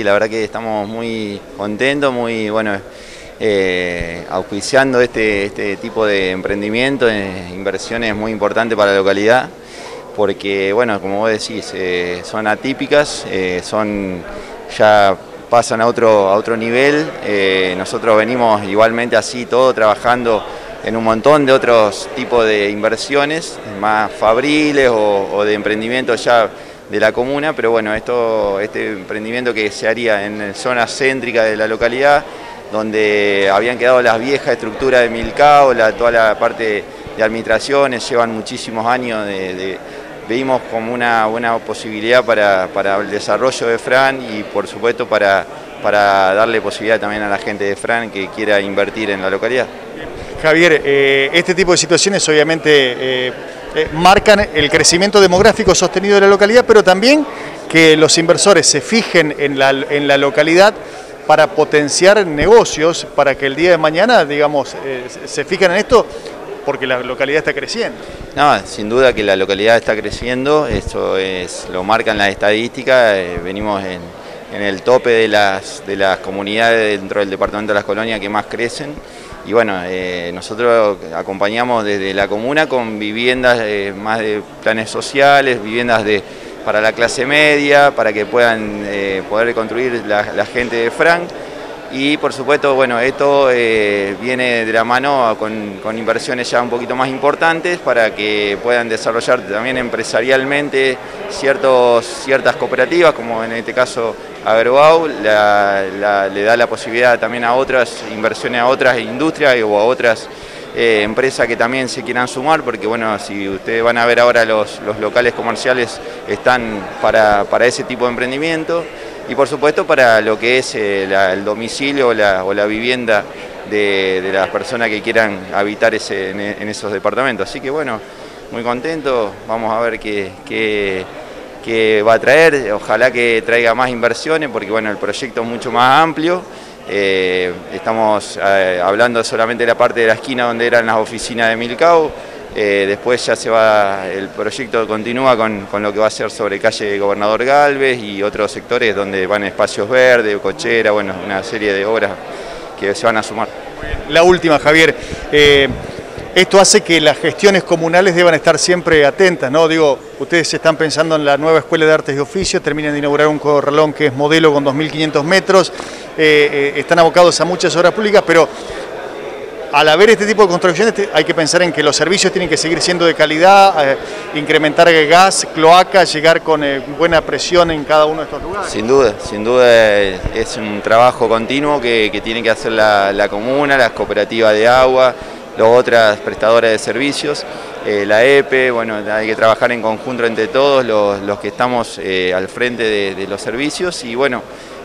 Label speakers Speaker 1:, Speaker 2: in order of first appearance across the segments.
Speaker 1: la verdad que estamos muy contentos, muy bueno, auspiciando este tipo de emprendimiento, inversiones muy importantes para la localidad, porque bueno, como vos decís, son atípicas, ya pasan a otro nivel. Nosotros venimos igualmente así todo trabajando en un montón de otros tipos de inversiones, más fabriles o de emprendimiento ya de la comuna, pero bueno, este emprendimiento que se haría en zonas céntricas de la localidad, donde habían quedado las viejas estructuras de Milcao, toda la parte de administraciones, llevan muchísimos años vimos como una buena posibilidad para el desarrollo de Fran y por supuesto para darle posibilidad también a la gente de Fran que quiera invertir en la localidad.
Speaker 2: Javier, este tipo de situaciones obviamente marcan el crecimiento demográfico sostenido de la localidad, pero también que los inversores se fijen en la localidad para potenciar negocios, para que el día de mañana, digamos, se fijen en esto, porque la localidad está creciendo.
Speaker 1: No, sin duda que la localidad está creciendo, eso lo marcan las estadísticas, venimos en el tope de las comunidades dentro del departamento de Las Colonias que más crecen. Y bueno, nosotros acompañamos desde la comuna con viviendas más de planes sociales, viviendas para la clase media, para que puedan poder construir la gente de Fran. Y por supuesto, bueno, esto viene de la mano con inversiones ya un poquito más importantes para que puedan desarrollar también empresarialmente ciertas cooperativas, como en este caso Agrobau, le da la posibilidad también a otras inversiones, a otras industrias o a otras empresas que también se quieran sumar, porque bueno, si ustedes van a ver ahora los locales comerciales están para ese tipo de emprendimiento. Y por supuesto para lo que es el domicilio o la vivienda de las personas que quieran habitar en esos departamentos. Así que bueno, muy contento, vamos a ver qué va a traer, ojalá que traiga más inversiones porque bueno, el proyecto es mucho más amplio. Estamos hablando solamente de la parte de la esquina donde eran las oficinas de Milcao. Después ya el proyecto continúa con lo que va a ser sobre calle Gobernador Galvez y otros sectores donde van espacios verdes, cochera, bueno, una serie de obras que se van a sumar.
Speaker 2: La última, Javier, esto hace que las gestiones comunales deban estar siempre atentas, ¿no? Digo, ustedes están pensando en la nueva Escuela de Artes y Oficios, terminan de inaugurar un corralón que es modelo con 2.500 metros, están abocados a muchas obras públicas, pero al haber este tipo de construcciones hay que pensar en que los servicios tienen que seguir siendo de calidad, incrementar gas, cloaca, llegar con buena presión en cada uno de estos lugares.
Speaker 1: Sin duda es un trabajo continuo que tiene que hacer la comuna, las cooperativas de agua, las otras prestadoras de servicios, la EPE, bueno, hay que trabajar en conjunto entre todos los que estamos al frente de los servicios y bueno,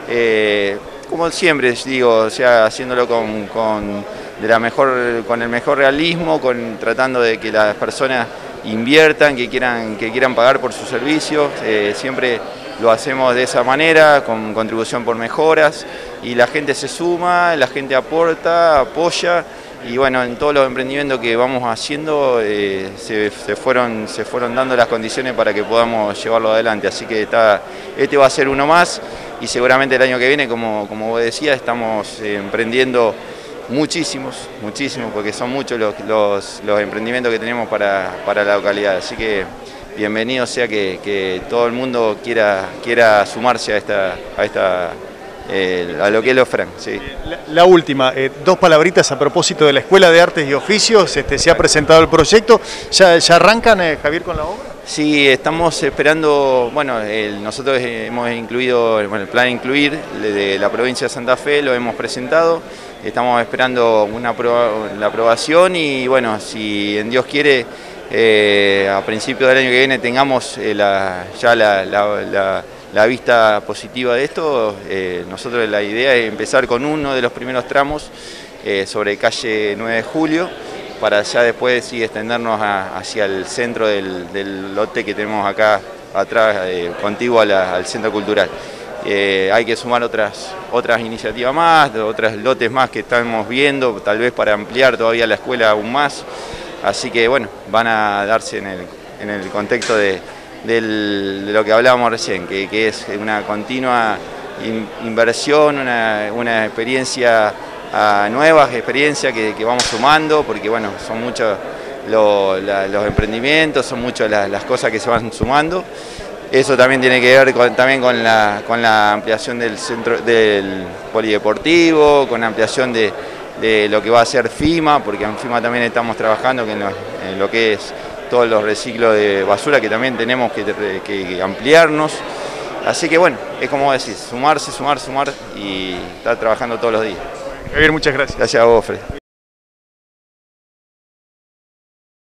Speaker 1: como siempre digo, o sea, haciéndolo con el mejor realismo, tratando de que las personas inviertan, que quieran pagar por sus servicios, siempre lo hacemos de esa manera, con contribución por mejoras, y la gente se suma, la gente aporta, apoya, y bueno, en todos los emprendimientos que vamos haciendo se fueron dando las condiciones para que podamos llevarlo adelante, así que este va a ser uno más, y seguramente el año que viene, como vos decías, estamos emprendiendo muchísimos, porque son muchos los emprendimientos que tenemos para la localidad, así que bienvenido sea que todo el mundo quiera sumarse a lo que es lo Fran. Sí.
Speaker 2: La última, dos palabritas a propósito de la Escuela de Artes y Oficios, se ha presentado el proyecto, ¿ya arrancan, Javier, con la obra?
Speaker 1: Sí, estamos esperando, bueno, nosotros hemos incluido, el plan incluir de la provincia de Santa Fe, lo hemos presentado, estamos esperando la aprobación y bueno, si en Dios quiere, a principios del año que viene tengamos ya la vista positiva de esto, nosotros la idea es empezar con uno de los primeros tramos sobre calle 9 de Julio, para ya después sí extendernos hacia el centro del lote que tenemos acá atrás, contiguo al centro cultural. Hay que sumar otras iniciativas más, otros lotes más que estamos viendo, tal vez para ampliar todavía la escuela aún más. Así que bueno, van a darse en el contexto de lo que hablábamos recién, que es una continua inversión, una experiencia, nuevas experiencias que vamos sumando, porque bueno, son muchos los emprendimientos, son muchas las cosas que se van sumando. Eso también tiene que ver también con la ampliación del centro del polideportivo, con la ampliación de lo que va a ser FIMA, porque en FIMA también estamos trabajando en lo que es todos los reciclos de basura, que también tenemos que ampliarnos. Así que bueno, es como decís, sumar y estar trabajando todos los días.
Speaker 2: Javier, muchas gracias.
Speaker 1: Gracias a vos, Fred.